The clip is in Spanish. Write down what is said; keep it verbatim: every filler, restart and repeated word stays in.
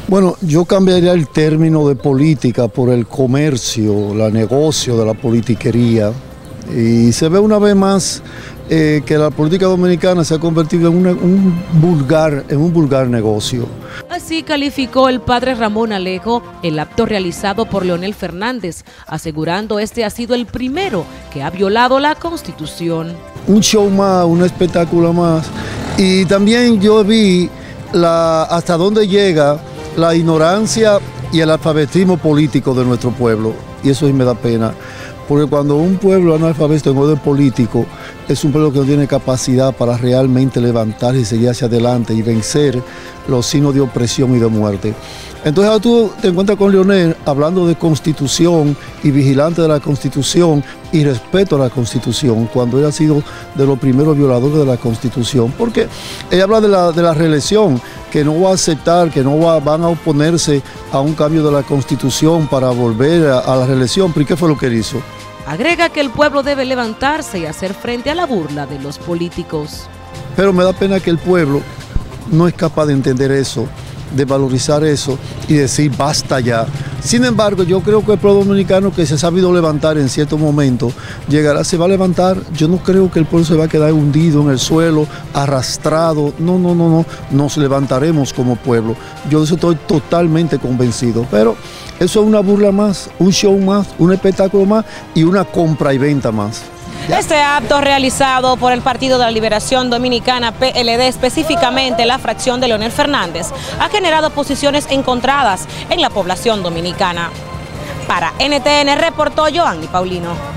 Bueno, yo cambiaría el término de política por el comercio, la negocio de la politiquería. Y se ve una vez más eh, que la política dominicana se ha convertido en, una, un vulgar, en un vulgar negocio. Así calificó el padre Ramón Alejo el acto realizado por Leonel Fernández, asegurando este ha sido el primero que ha violado la Constitución. Un show más, un espectáculo más. Y también yo vi la, hasta dónde llega la ignorancia y el alfabetismo político de nuestro pueblo. Y eso sí me da pena. Porque cuando un pueblo analfabeto en orden político es un pueblo que no tiene capacidad para realmente levantarse y seguir hacia adelante y vencer los signos de opresión y de muerte. Entonces ahora tú te encuentras con Leonel hablando de constitución y vigilante de la constitución y respeto a la constitución, cuando él ha sido de los primeros violadores de la constitución. Porque ella habla de la, de la reelección, que no va a aceptar, que no va, van a oponerse a un cambio de la constitución para volver a, a la reelección. ¿Pero qué fue lo que él hizo? Agrega que el pueblo debe levantarse y hacer frente a la burla de los políticos. Pero me da pena que el pueblo no es capaz de entender eso, de valorizar eso y decir basta ya. Sin embargo, yo creo que el pueblo dominicano, que se ha sabido levantar en cierto momento, llegará, se va a levantar. Yo no creo que el pueblo se va a quedar hundido en el suelo, arrastrado. No, no, no, no. Nos levantaremos como pueblo. Yo de eso estoy totalmente convencido. Pero eso es una burla más, un show más, un espectáculo más y una compra y venta más. Este acto realizado por el Partido de la Liberación Dominicana, P L D, específicamente la fracción de Leonel Fernández, ha generado posiciones encontradas en la población dominicana. Para N T N reportó Joanny Paulino.